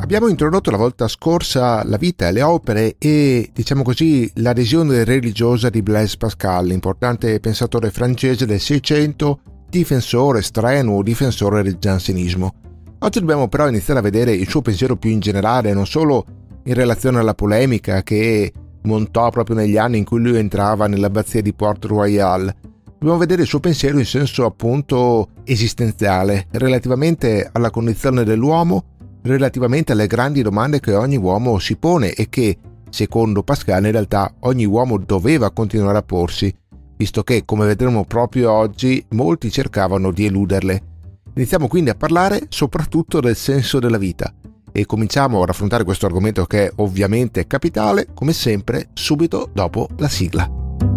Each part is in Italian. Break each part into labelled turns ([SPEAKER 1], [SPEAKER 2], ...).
[SPEAKER 1] Abbiamo introdotto la volta scorsa la vita e le opere e, diciamo così, l'adesione religiosa di Blaise Pascal, importante pensatore francese del Seicento, difensore strenuo, difensore del giansenismo. Oggi dobbiamo però iniziare a vedere il suo pensiero più in generale, non solo in relazione alla polemica che montò proprio negli anni in cui lui entrava nell'abbazia di Port-Royal. Dobbiamo vedere il suo pensiero in senso appunto esistenziale, relativamente alla condizione dell'uomo, relativamente alle grandi domande che ogni uomo si pone e che, secondo Pascal, in realtà ogni uomo doveva continuare a porsi, visto che, come vedremo proprio oggi, molti cercavano di eluderle. Iniziamo quindi a parlare soprattutto del senso della vita e cominciamo ad affrontare questo argomento che è ovviamente capitale, come sempre, subito dopo la sigla.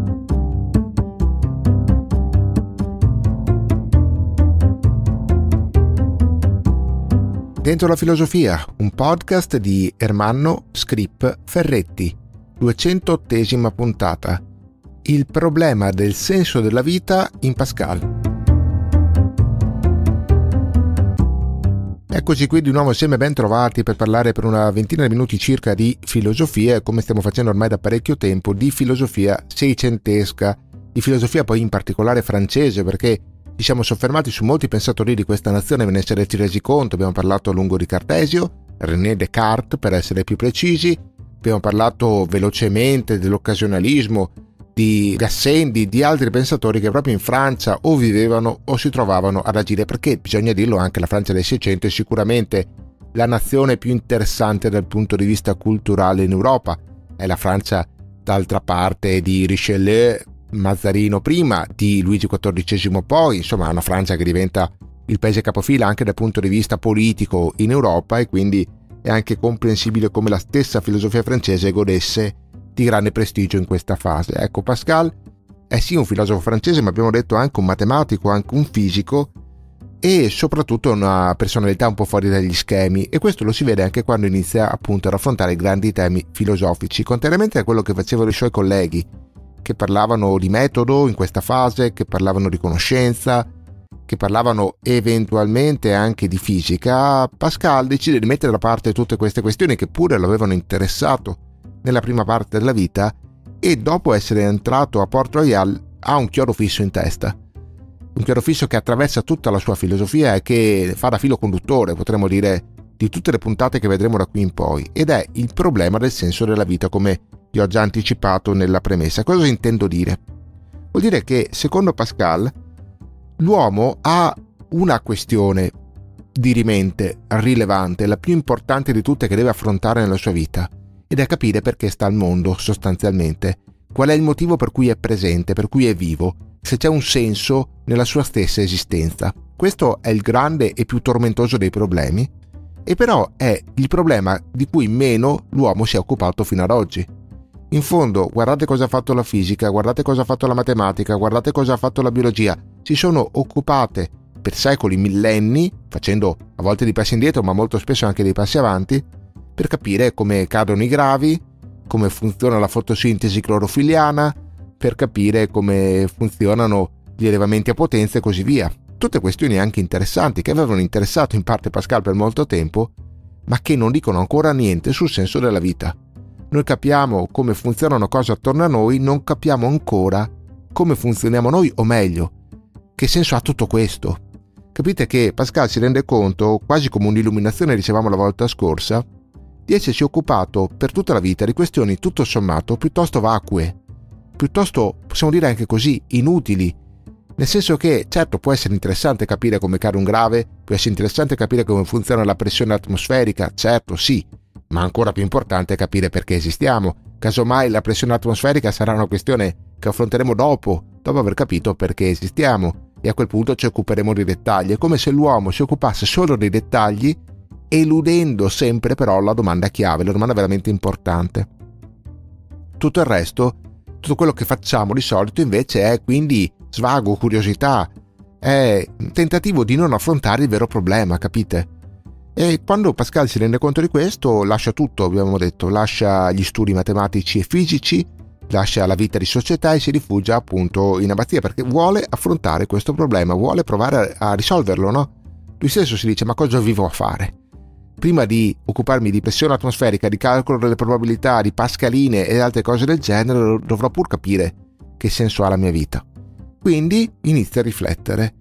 [SPEAKER 1] Dentro la filosofia, un podcast di Ermanno Scrip Ferretti, 208esima puntata. Il problema del senso della vita in Pascal. Eccoci qui di nuovo insieme, ben trovati per parlare per una ventina di minuti circa di filosofia, come stiamo facendo ormai da parecchio tempo, di filosofia seicentesca, di filosofia poi in particolare francese, perché ci siamo soffermati su molti pensatori di questa nazione, ve ne sarete resi conto. Abbiamo parlato a lungo di Cartesio, René Descartes per essere più precisi, abbiamo parlato velocemente dell'occasionalismo, di Gassendi, di altri pensatori che proprio in Francia o vivevano o si trovavano ad agire, perché bisogna dirlo, anche la Francia del Seicento è sicuramente la nazione più interessante dal punto di vista culturale in Europa. È la Francia d'altra parte di Richelieu, Mazzarino prima, di Luigi XIV poi, insomma è una Francia che diventa il paese capofila anche dal punto di vista politico in Europa, e quindi è anche comprensibile come la stessa filosofia francese godesse di grande prestigio in questa fase. Ecco, Pascal è sì un filosofo francese, ma abbiamo detto anche un matematico, anche un fisico e soprattutto una personalità un po' fuori dagli schemi, e questo lo si vede anche quando inizia appunto ad affrontare grandi temi filosofici, contrariamente a quello che facevano i suoi colleghi, che parlavano di metodo in questa fase, che parlavano di conoscenza, che parlavano eventualmente anche di fisica. Pascal decide di mettere da parte tutte queste questioni che pure lo avevano interessato nella prima parte della vita, e dopo essere entrato a Port-Royal ha un chiodo fisso in testa, un chiodo fisso che attraversa tutta la sua filosofia e che fa da filo conduttore, potremmo dire, di tutte le puntate che vedremo da qui in poi, ed è il problema del senso della vita, come vi ho già anticipato nella premessa. Cosa intendo dire? Vuol dire che, secondo Pascal, l'uomo ha una questione dirimente, rilevante, la più importante di tutte che deve affrontare nella sua vita, ed è capire perché sta al mondo, sostanzialmente, qual è il motivo per cui è presente, per cui è vivo, se c'è un senso nella sua stessa esistenza. Questo è il grande e più tormentoso dei problemi, e però è il problema di cui meno l'uomo si è occupato fino ad oggi. In fondo, guardate cosa ha fatto la fisica, guardate cosa ha fatto la matematica, guardate cosa ha fatto la biologia. Si sono occupate per secoli, millenni, facendo a volte dei passi indietro, ma molto spesso anche dei passi avanti, per capire come cadono i gravi, come funziona la fotosintesi clorofilliana, per capire come funzionano gli elevamenti a potenza e così via. Tutte questioni anche interessanti che avevano interessato in parte Pascal per molto tempo, ma che non dicono ancora niente sul senso della vita. Noi capiamo come funzionano cose attorno a noi, non capiamo ancora come funzioniamo noi, o meglio, che senso ha tutto questo. Capite che Pascal si rende conto, quasi come un'illuminazione dicevamo la volta scorsa, di essersi occupato per tutta la vita di questioni tutto sommato piuttosto vacue, piuttosto, possiamo dire anche così, inutili, nel senso che certo può essere interessante capire come cade un grave, può essere interessante capire come funziona la pressione atmosferica, certo sì, ma ancora più importante è capire perché esistiamo. Casomai la pressione atmosferica sarà una questione che affronteremo dopo aver capito perché esistiamo, e a quel punto ci occuperemo dei dettagli. È come se l'uomo si occupasse solo dei dettagli, eludendo sempre però la domanda chiave, la domanda veramente importante. Tutto il resto, tutto quello che facciamo di solito invece è quindi svago, curiosità, è un tentativo di non affrontare il vero problema, capite? E quando Pascal si rende conto di questo, lascia tutto, abbiamo detto, lascia gli studi matematici e fisici, lascia la vita di società e si rifugia appunto in abbazia, perché vuole affrontare questo problema, vuole provare a risolverlo, no? Lui stesso si dice: ma cosa vivo a fare? prima di occuparmi di pressione atmosferica, di calcolo delle probabilità, di pascaline e altre cose del genere, dovrò pur capire che senso ha la mia vita. Quindi inizia a riflettere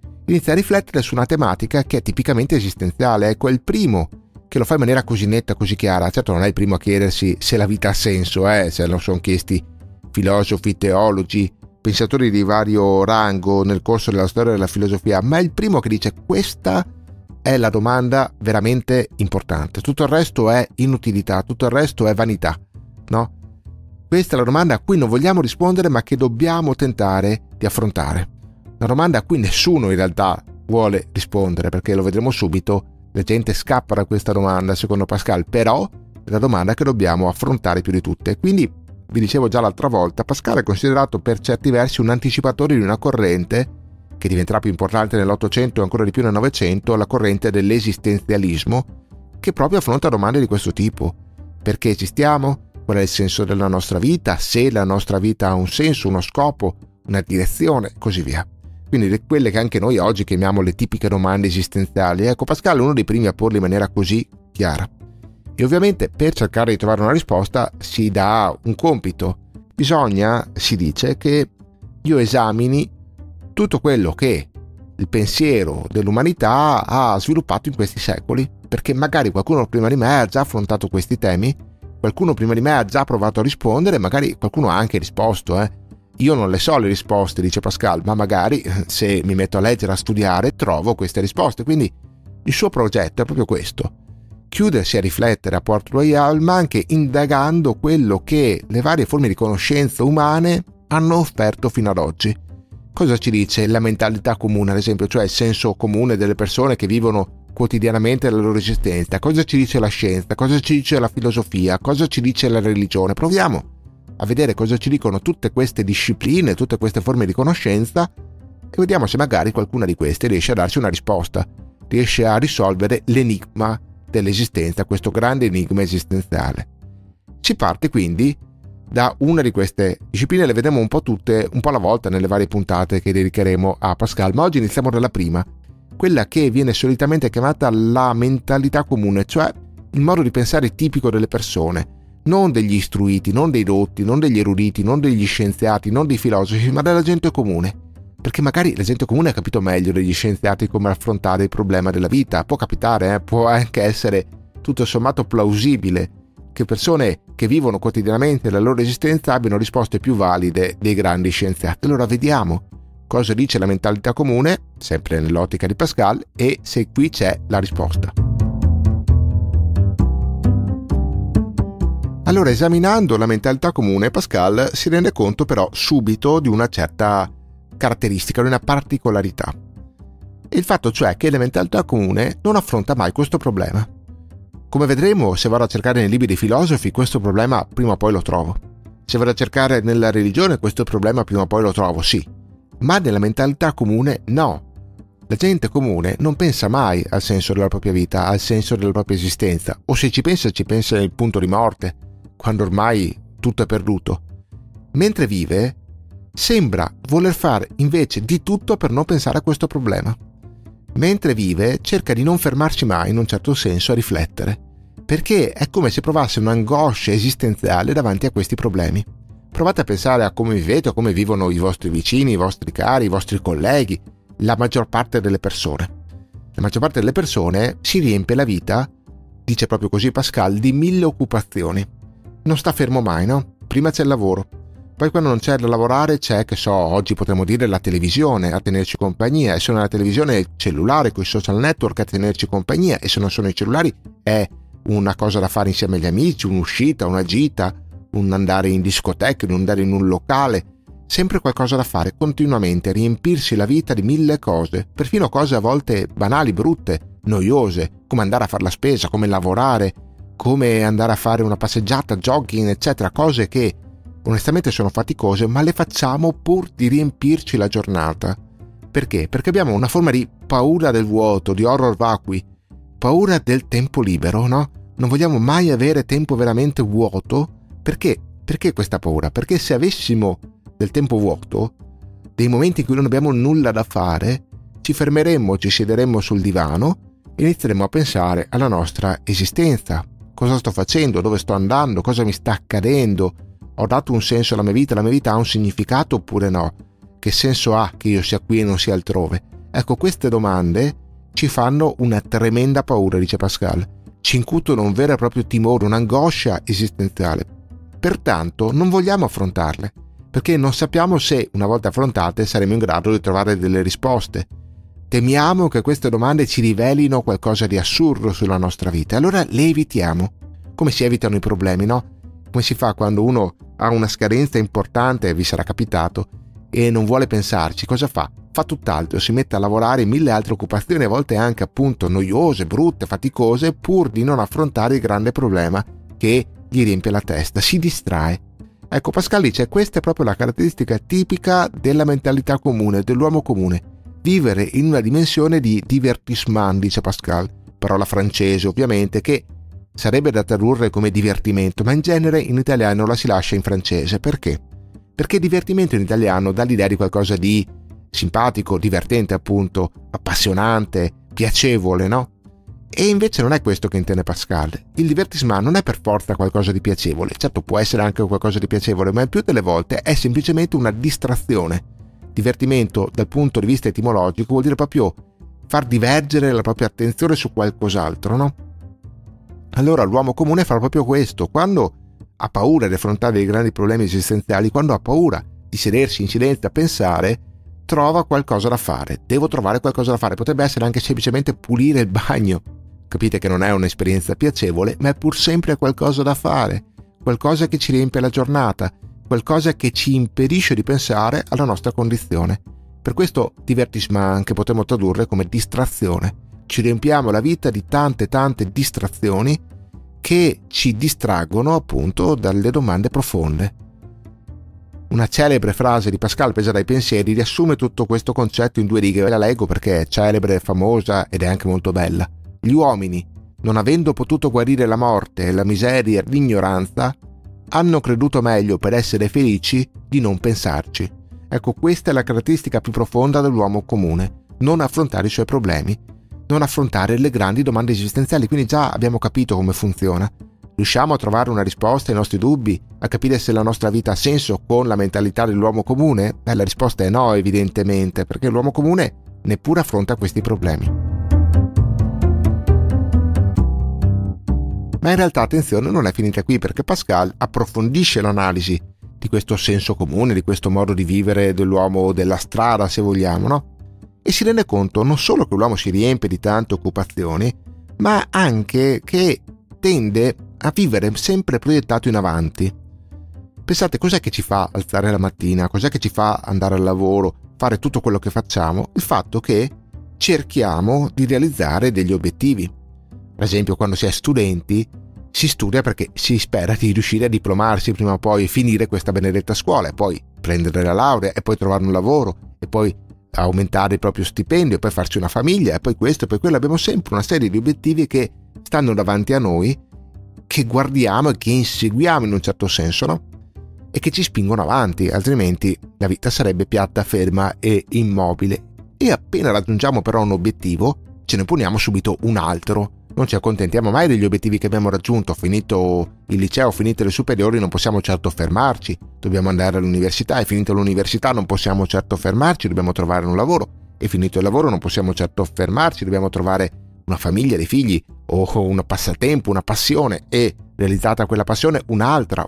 [SPEAKER 1] su una tematica che è tipicamente esistenziale. Ecco, è il primo che lo fa in maniera così netta, così chiara. Certo non è il primo a chiedersi se la vita ha senso, se lo sono chiesti filosofi, teologi, pensatori di vario rango nel corso della storia della filosofia, ma è il primo che dice: questa è la domanda veramente importante, tutto il resto è inutilità, tutto il resto è vanità, no? Questa è la domanda a cui non vogliamo rispondere, ma che dobbiamo tentare di affrontare. Una domanda a cui nessuno in realtà vuole rispondere, perché lo vedremo subito, la gente scappa da questa domanda, secondo Pascal, però è la domanda che dobbiamo affrontare più di tutte. Quindi, vi dicevo già l'altra volta, Pascal è considerato per certi versi un anticipatore di una corrente che diventerà più importante nell'Ottocento e ancora di più nel Novecento, la corrente dell'esistenzialismo, che proprio affronta domande di questo tipo. Perché esistiamo? Qual è il senso della nostra vita? Se la nostra vita ha un senso, uno scopo, una direzione, così via. Quindi quelle che anche noi oggi chiamiamo le tipiche domande esistenziali. Ecco, Pascal è uno dei primi a porle in maniera così chiara. E ovviamente per cercare di trovare una risposta si dà un compito. Bisogna, si dice, che io esamini tutto quello che il pensiero dell'umanità ha sviluppato in questi secoli, perché magari qualcuno prima di me ha già affrontato questi temi, qualcuno prima di me ha già provato a rispondere, magari qualcuno ha anche risposto. Io non le so le risposte, dice Pascal, ma magari se mi metto a leggere, a studiare, trovo queste risposte. Quindi il suo progetto è proprio questo: chiudersi a riflettere a Port Royal, ma anche indagando quello che le varie forme di conoscenza umane hanno offerto fino ad oggi. Cosa ci dice la mentalità comune, ad esempio, cioè il senso comune delle persone che vivono quotidianamente la loro esistenza? Cosa ci dice la scienza? Cosa ci dice la filosofia? Cosa ci dice la religione? Proviamo a vedere cosa ci dicono tutte queste discipline, tutte queste forme di conoscenza, e vediamo se magari qualcuna di queste riesce a darci una risposta, riesce a risolvere l'enigma dell'esistenza, questo grande enigma esistenziale. Si parte quindi da una di queste discipline, le vedremo un po' tutte, un po' alla volta nelle varie puntate che dedicheremo a Pascal, ma oggi iniziamo dalla prima, quella che viene solitamente chiamata la mentalità comune, cioè il modo di pensare tipico delle persone, non degli istruiti, non dei dotti, non degli eruditi, non degli scienziati, non dei filosofi, ma della gente comune. Perché magari la gente comune ha capito meglio degli scienziati come affrontare il problema della vita. Può capitare, può anche essere tutto sommato plausibile che persone che vivono quotidianamente la loro esistenza abbiano risposte più valide dei grandi scienziati. Allora vediamo cosa dice la mentalità comune, sempre nell'ottica di Pascal, e se qui c'è la risposta. Allora, esaminando la mentalità comune, Pascal si rende conto però subito di una certa caratteristica, di una particolarità. Il fatto cioè che la mentalità comune non affronta mai questo problema. Come vedremo, se vado a cercare nei libri dei filosofi, questo problema prima o poi lo trovo. Se vado a cercare nella religione, questo problema prima o poi lo trovo, sì. Ma nella mentalità comune no. La gente comune non pensa mai al senso della propria vita, al senso della propria esistenza, o se ci pensa nel punto di morte, quando ormai tutto è perduto. Mentre vive, sembra voler fare invece di tutto per non pensare a questo problema. Mentre vive, cerca di non fermarci mai, in un certo senso, a riflettere, perché è come se provasse un'angoscia esistenziale davanti a questi problemi. Provate a pensare a come vivete o come vivono i vostri vicini, i vostri cari, i vostri colleghi, la maggior parte delle persone. La maggior parte delle persone si riempie la vita, dice proprio così Pascal, di 1000 occupazioni. Non sta fermo mai, no? Prima c'è il lavoro, poi quando non c'è da lavorare c'è, che so, oggi potremmo dire la televisione a tenerci compagnia, e se non è la televisione è il cellulare con i social network a tenerci compagnia, e se non sono i cellulari è una cosa da fare insieme agli amici, un'uscita, una gita, un andare in discoteca, un andare in un locale, sempre qualcosa da fare, continuamente, riempirsi la vita di 1000 cose, perfino cose a volte banali, brutte, noiose, come andare a fare la spesa, come lavorare, come andare a fare una passeggiata, jogging, eccetera, cose che onestamente sono faticose, ma le facciamo pur di riempirci la giornata. Perché? Perché abbiamo una forma di paura del vuoto, di horror vacui, paura del tempo libero, no? Non vogliamo mai avere tempo veramente vuoto. Perché? Perché questa paura? Perché se avessimo del tempo vuoto, dei momenti in cui non abbiamo nulla da fare, ci fermeremmo, ci siederemmo sul divano inizieremo a pensare alla nostra esistenza. Cosa sto facendo? Dove sto andando? Cosa mi sta accadendo? Ho dato un senso alla mia vita? La mia vita ha un significato oppure no? Che senso ha che io sia qui e non sia altrove? Ecco, queste domande ci fanno una tremenda paura, dice Pascal. Ci incutono un vero e proprio timore, un'angoscia esistenziale. Pertanto non vogliamo affrontarle, perché non sappiamo se, una volta affrontate, saremo in grado di trovare delle risposte. Temiamo che queste domande ci rivelino qualcosa di assurdo sulla nostra vita, allora le evitiamo. Come si evitano i problemi, no? Come si fa quando uno ha una scadenza importante, vi sarà capitato, e non vuole pensarci, cosa fa? Fa tutt'altro, si mette a lavorare in 1000 altre occupazioni, a volte anche appunto noiose, brutte, faticose, pur di non affrontare il grande problema che gli riempie la testa, si distrae. Ecco, Pascal dice, questa è proprio la caratteristica tipica della mentalità comune, dell'uomo comune. Vivere in una dimensione di divertissement, dice Pascal, parola francese ovviamente, che sarebbe da tradurre come divertimento, ma in genere in italiano la si lascia in francese. Perché? Perché divertimento in italiano dà l'idea di qualcosa di simpatico, divertente appunto, appassionante, piacevole, no? E invece non è questo che intende Pascal. Il divertissement non è per forza qualcosa di piacevole, certo può essere anche qualcosa di piacevole, ma il più delle volte è semplicemente una distrazione. Divertimento dal punto di vista etimologico vuol dire proprio far divergere la propria attenzione su qualcos'altro, no? Allora l'uomo comune fa proprio questo, quando ha paura di affrontare i grandi problemi esistenziali, quando ha paura di sedersi in silenzio a pensare, trova qualcosa da fare. Devo trovare qualcosa da fare, potrebbe essere anche semplicemente pulire il bagno. Capite che non è un'esperienza piacevole, ma è pur sempre qualcosa da fare, qualcosa che ci riempie la giornata, qualcosa che ci impedisce di pensare alla nostra condizione. Per questo divertissement che potremmo tradurre come distrazione. Ci riempiamo la vita di tante distrazioni che ci distraggono appunto dalle domande profonde. Una celebre frase di Pascal presa dai pensieri riassume tutto questo concetto in 2 righe. Ve la leggo perché è celebre, famosa ed è anche molto bella. Gli uomini, non avendo potuto guarire la morte, la miseria e l'ignoranza, hanno creduto meglio per essere felici di non pensarci. Ecco, questa è la caratteristica più profonda dell'uomo comune, non affrontare i suoi problemi, non affrontare le grandi domande esistenziali. Quindi già abbiamo capito come funziona. Riusciamo a trovare una risposta ai nostri dubbi, a capire se la nostra vita ha senso con la mentalità dell'uomo comune? La risposta è no, evidentemente, perché l'uomo comune neppure affronta questi problemi. Ma in realtà, attenzione, non è finita qui, perché Pascal approfondisce l'analisi di questo senso comune, di questo modo di vivere dell'uomo della strada, se vogliamo, no? E si rende conto non solo che l'uomo si riempie di tante occupazioni, ma anche che tende a vivere sempre proiettato in avanti. Pensate, cos'è che ci fa alzare la mattina? Cos'è che ci fa andare al lavoro, fare tutto quello che facciamo? Il fatto che cerchiamo di realizzare degli obiettivi. Per esempio, quando si è studenti, si studia perché si spera di riuscire a diplomarsi prima o poi e finire questa benedetta scuola, e poi prendere la laurea, e poi trovare un lavoro, e poi aumentare il proprio stipendio, e poi farci una famiglia, e poi questo, e poi quello. Abbiamo sempre una serie di obiettivi che stanno davanti a noi, che guardiamo e che inseguiamo in un certo senso, no? E che ci spingono avanti, altrimenti la vita sarebbe piatta, ferma e immobile. E appena raggiungiamo però un obiettivo, ce ne poniamo subito un altro. Non ci accontentiamo mai degli obiettivi che abbiamo raggiunto. Finito il liceo, finite le superiori, non possiamo certo fermarci. Dobbiamo andare all'università, e finito l'università non possiamo certo fermarci, dobbiamo trovare un lavoro. E finito il lavoro non possiamo certo fermarci, dobbiamo trovare una famiglia, dei figli, o un passatempo, una passione, e realizzata quella passione un'altra.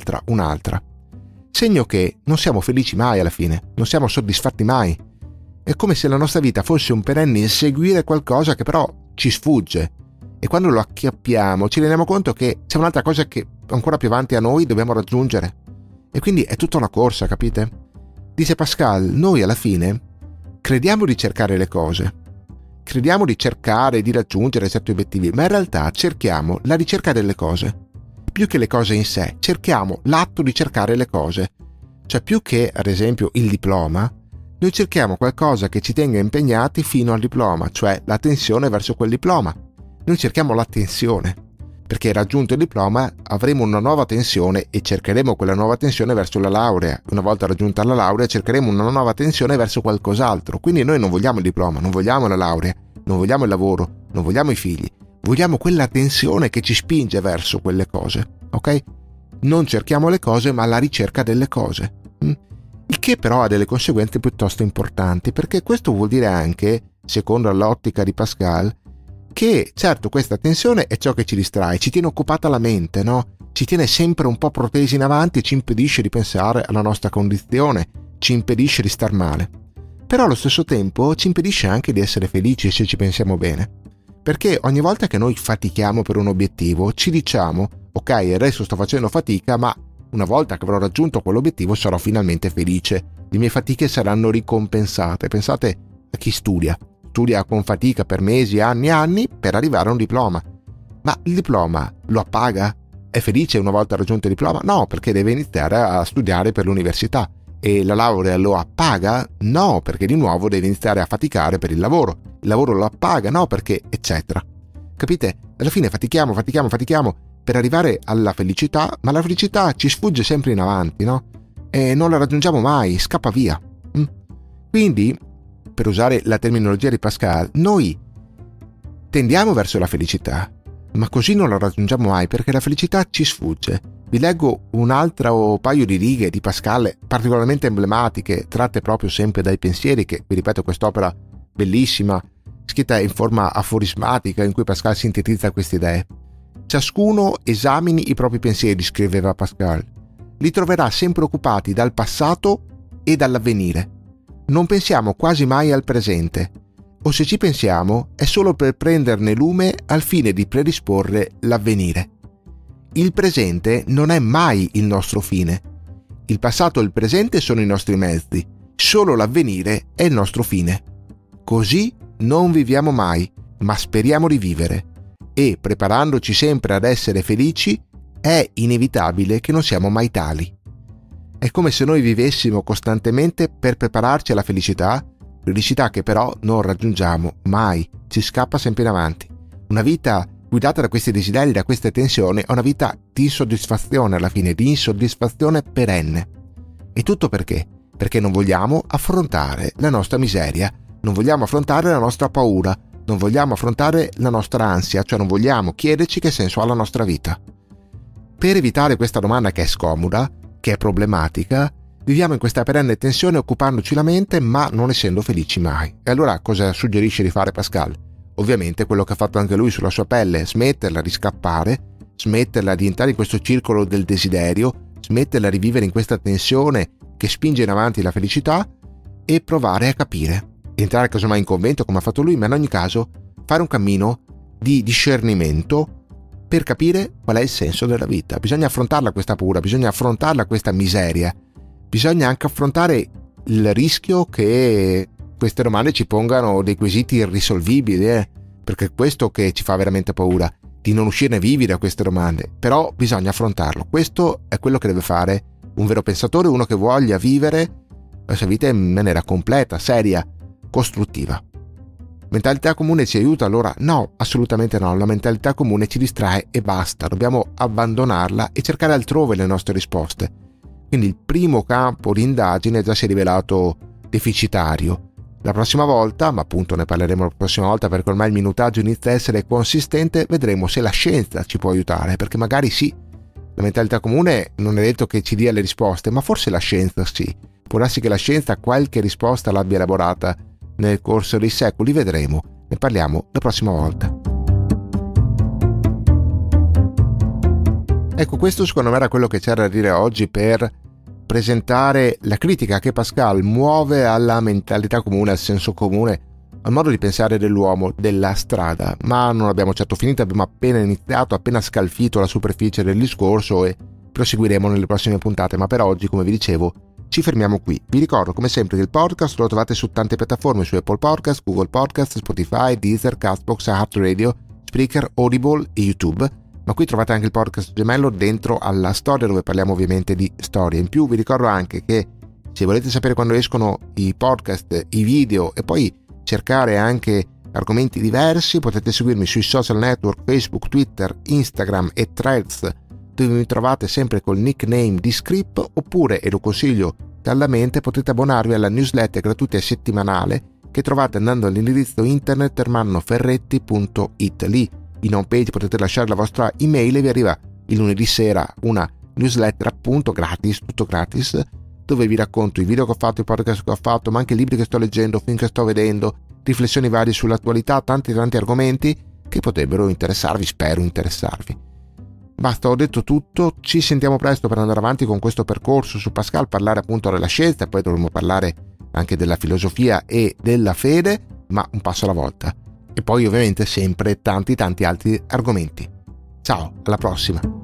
[SPEAKER 1] Segno che non siamo felici mai alla fine, non siamo soddisfatti mai. È come se la nostra vita fosse un perenne inseguire qualcosa che però ci sfugge. E quando lo acchiappiamo ci rendiamo conto che c'è un'altra cosa che ancora più avanti a noi dobbiamo raggiungere. E quindi è tutta una corsa, capite? Dice Pascal, noi alla fine crediamo di cercare le cose, crediamo di cercare di raggiungere certi obiettivi, ma in realtà cerchiamo la ricerca delle cose. Più che le cose in sé, cerchiamo l'atto di cercare le cose. Cioè, più che, ad esempio, il diploma, noi cerchiamo qualcosa che ci tenga impegnati fino al diploma, cioè l'attenzione verso quel diploma. Noi cerchiamo l'attenzione, perché raggiunto il diploma avremo una nuova tensione e cercheremo quella nuova tensione verso la laurea. Una volta raggiunta la laurea cercheremo una nuova tensione verso qualcos'altro. Quindi noi non vogliamo il diploma, non vogliamo la laurea, non vogliamo il lavoro, non vogliamo i figli, vogliamo quella tensione che ci spinge verso quelle cose, ok? Non cerchiamo le cose, ma la ricerca delle cose. Il che però ha delle conseguenze piuttosto importanti, perché questo vuol dire anche, secondo l'ottica di Pascal, che certo questa tensione è ciò che ci distrae, ci tiene occupata la mente, no? Ci tiene sempre un po' protesi in avanti e ci impedisce di pensare alla nostra condizione, ci impedisce di star male. Però allo stesso tempo ci impedisce anche di essere felici se ci pensiamo bene. Perché ogni volta che noi fatichiamo per un obiettivo ci diciamo ok, adesso sto facendo fatica, ma una volta che avrò raggiunto quell'obiettivo sarò finalmente felice, le mie fatiche saranno ricompensate. Pensate a chi studia con fatica per mesi, anni e anni per arrivare a un diploma. Ma il diploma lo appaga? È felice una volta raggiunto il diploma? No, perché deve iniziare a studiare per l'università. E la laurea lo appaga? No, perché di nuovo deve iniziare a faticare per il lavoro. Il lavoro lo appaga? No, perché eccetera. Capite? Alla fine fatichiamo per arrivare alla felicità, ma la felicità ci sfugge sempre in avanti, no? E non la raggiungiamo mai, scappa via. Quindi, per usare la terminologia di Pascal, noi tendiamo verso la felicità, ma così non la raggiungiamo mai perché la felicità ci sfugge. Vi leggo un altro paio di righe di Pascal particolarmente emblematiche, tratte proprio sempre dai pensieri, che vi ripeto quest'opera bellissima, scritta in forma aforismatica in cui Pascal sintetizza queste idee. Ciascuno esamini i propri pensieri, scriveva Pascal. Li troverà sempre occupati dal passato e dall'avvenire. Non pensiamo quasi mai al presente, o se ci pensiamo è solo per prenderne lume al fine di predisporre l'avvenire. Il presente non è mai il nostro fine. Il passato e il presente sono i nostri mezzi, solo l'avvenire è il nostro fine. Così non viviamo mai, ma speriamo di vivere. E, preparandoci sempre ad essere felici, è inevitabile che non siamo mai tali. È come se noi vivessimo costantemente per prepararci alla felicità che però non raggiungiamo mai, ci scappa sempre in avanti. Una vita guidata da questi desideri, da queste tensioni, è una vita di insoddisfazione alla fine, di insoddisfazione perenne. E tutto perché? Perché non vogliamo affrontare la nostra miseria, non vogliamo affrontare la nostra paura, non vogliamo affrontare la nostra ansia, cioè non vogliamo chiederci che senso ha la nostra vita. Per evitare questa domanda che è scomoda, che è problematica, viviamo in questa perenne tensione occupandoci la mente ma non essendo felici mai. E allora cosa suggerisce di fare Pascal? Ovviamente quello che ha fatto anche lui sulla sua pelle, smetterla di scappare, smetterla di entrare in questo circolo del desiderio, smetterla di vivere in questa tensione che spinge in avanti la felicità e provare a capire. Entrare casomai in convento come ha fatto lui, ma in ogni caso fare un cammino di discernimento per capire qual è il senso della vita. Bisogna affrontarla questa paura, bisogna affrontarla questa miseria, bisogna anche affrontare il rischio che queste domande ci pongano dei quesiti irrisolvibili, perché è questo che ci fa veramente paura, di non uscirne vivi da queste domande. Però bisogna affrontarlo. Questo è quello che deve fare un vero pensatore, uno che voglia vivere la sua vita in maniera completa, seria, costruttiva. Mentalità comune ci aiuta allora? No, assolutamente no. La mentalità comune ci distrae e basta. Dobbiamo abbandonarla e cercare altrove le nostre risposte. Quindi il primo campo di indagine già si è rivelato deficitario. La prossima volta, ma appunto ne parleremo la prossima volta perché ormai il minutaggio inizia a essere consistente, vedremo se la scienza ci può aiutare, perché magari sì, la mentalità comune non è detto che ci dia le risposte, ma forse la scienza sì. Può darsi che la scienza qualche risposta l'abbia elaborata nel corso dei secoli, vedremo. Ne parliamo la prossima volta. Ecco, questo secondo me era quello che c'era da dire oggi per presentare la critica che Pascal muove alla mentalità comune, al senso comune, al modo di pensare dell'uomo, della strada. Ma non abbiamo certo finito, abbiamo appena iniziato, appena scalfito la superficie del discorso e proseguiremo nelle prossime puntate, ma per oggi, come vi dicevo, ci fermiamo qui. Vi ricordo come sempre che il podcast lo trovate su tante piattaforme, su Apple Podcast, Google Podcast, Spotify, Deezer, Castbox, iHeartRadio, Spreaker, Audible e YouTube, ma qui trovate anche il podcast gemello Dentro alla Storia, dove parliamo ovviamente di storia. In più vi ricordo anche che se volete sapere quando escono i podcast, i video e poi cercare anche argomenti diversi, potete seguirmi sui social network Facebook, Twitter, Instagram e Threads, dove mi trovate sempre col nickname di Script, oppure, e lo consiglio caldamente, potete abbonarvi alla newsletter gratuita e settimanale che trovate andando all'indirizzo internet ermannoferretti.it. Lì in home page potete lasciare la vostra email e vi arriva il lunedì sera una newsletter appunto gratis, tutto gratis, dove vi racconto i video che ho fatto, i podcast che ho fatto, ma anche libri che sto leggendo, film che sto vedendo, riflessioni varie sull'attualità, tanti argomenti che potrebbero interessarvi, spero interessarvi. Basta, ho detto tutto, ci sentiamo presto per andare avanti con questo percorso su Pascal, parlare appunto della scienza, poi dovremo parlare anche della filosofia e della fede, ma un passo alla volta. E poi ovviamente sempre tanti altri argomenti. Ciao, alla prossima!